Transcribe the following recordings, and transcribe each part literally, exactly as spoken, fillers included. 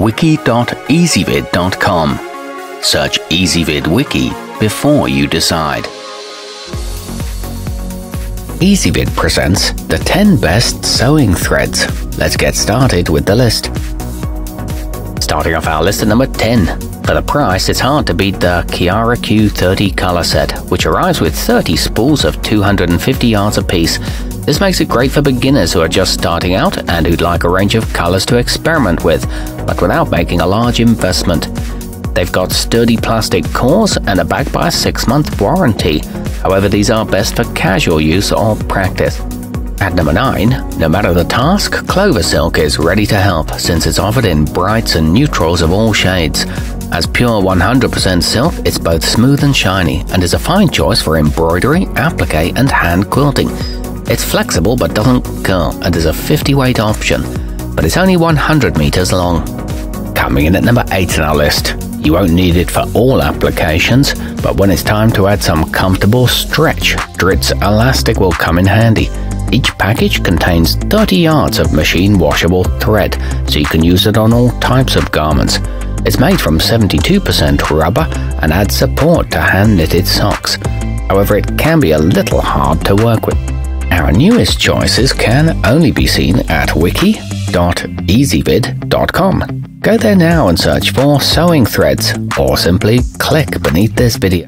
wiki dot ezvid dot com. Search Ezvid Wiki before you decide. Ezvid presents the ten best sewing threads. Let's get started with the list. Starting off our list at number ten. For the price, it's hard to beat the ciaraq Q thirty color set, which arrives with thirty spools of two hundred fifty yards apiece. This makes it great for beginners who are just starting out and who'd like a range of colors to experiment with, but without making a large investment. They've got sturdy plastic cores and are backed by a six month warranty. However, these are best for casual use or practice. At number nine, no matter the task, Clover Silk is ready to help since it's offered in brights and neutrals of all shades. As pure one hundred percent silk, it's both smooth and shiny and is a fine choice for embroidery, applique and hand quilting. It's flexible but doesn't curl and is a fifty weight option, but it's only one hundred meters long. Coming in at number eight on our list. You won't need it for all applications, but when it's time to add some comfortable stretch, Dritz elastic will come in handy. Each package contains thirty yards of machine washable thread, so you can use it on all types of garments. It's made from seventy-two percent rubber and adds support to hand-knitted socks. However, it can be a little hard to work with. Our newest choices can only be seen at wiki dot ezvid dot com. Go there now and search for sewing threads, or simply click beneath this video.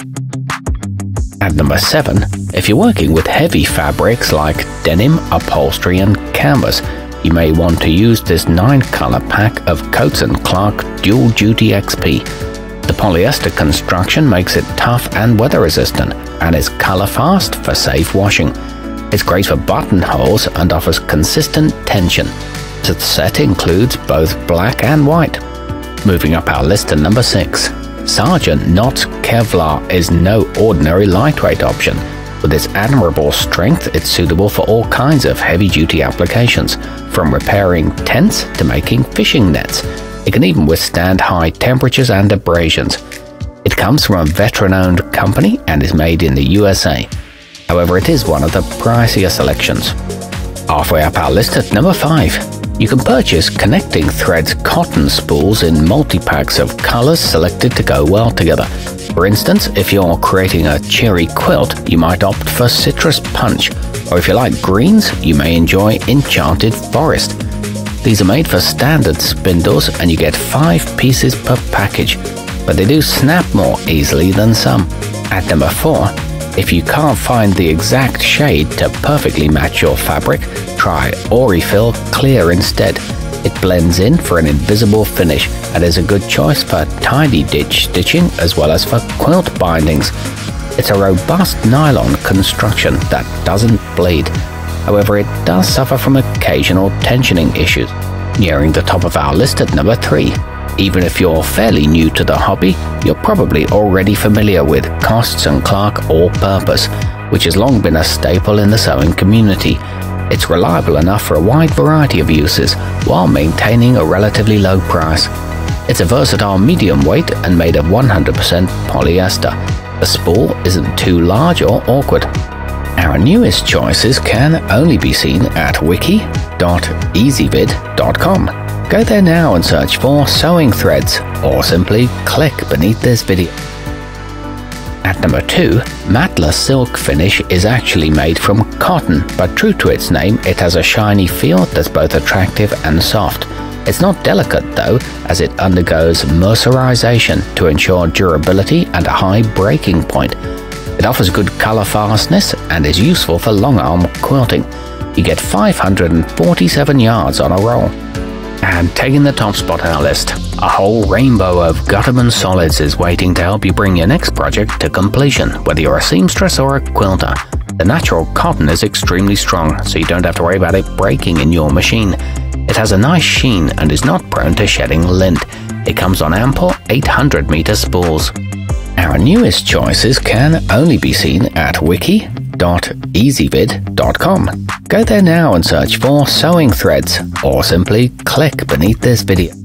At number seven, if you're working with heavy fabrics like denim, upholstery and canvas, you may want to use this nine color pack of Coats and Clark Dual Duty X P. The polyester construction makes it tough and weather resistant, and is color fast for safe washing. It's great for buttonholes and offers consistent tension. The set includes both black and white. Moving up our list to number six. Sergeant Knot's Kevlar is no ordinary lightweight option. With its admirable strength, it's suitable for all kinds of heavy-duty applications, from repairing tents to making fishing nets. It can even withstand high temperatures and abrasions. It comes from a veteran-owned company and is made in the U S A. However, it is one of the pricier selections. Halfway up our list at number five. You can purchase connecting threads cotton spools in multi-packs of colors selected to go well together. For instance, if you're creating a cheery quilt, you might opt for Citrus Punch, or if you like greens, you may enjoy Enchanted Forest. These are made for standard spindles and you get five pieces per package, but they do snap more easily than some. At number four, if you can't find the exact shade to perfectly match your fabric, try Aurifil Clear instead. It blends in for an invisible finish and is a good choice for tidy ditch stitching as well as for quilt bindings. It's a robust nylon construction that doesn't bleed. However, it does suffer from occasional tensioning issues. Nearing the top of our list at number three. Even if you're fairly new to the hobby, you're probably already familiar with Coats and Clark All-Purpose, which has long been a staple in the sewing community. It's reliable enough for a wide variety of uses, while maintaining a relatively low price. It's a versatile medium weight and made of one hundred percent polyester. The spool isn't too large or awkward. Our newest choices can only be seen at wiki dot ezvid dot com. Go there now and search for sewing threads, or simply click beneath this video. At number two, mettler silk finish is actually made from cotton, but true to its name, it has a shiny feel that's both attractive and soft. It's not delicate though, as it undergoes mercerization to ensure durability and a high breaking point. It offers good color fastness and is useful for long arm quilting. You get five hundred forty-seven yards on a roll. And taking the top spot on our list, a whole rainbow of gutermann solids is waiting to help you bring your next project to completion, whether you're a seamstress or a quilter. The natural cotton is extremely strong, so you don't have to worry about it breaking in your machine. It has a nice sheen and is not prone to shedding lint. It comes on ample eight hundred meter spools. Our newest choices can only be seen at wiki dot ezvid dot com. Go there now and search for sewing threads, or simply click beneath this video.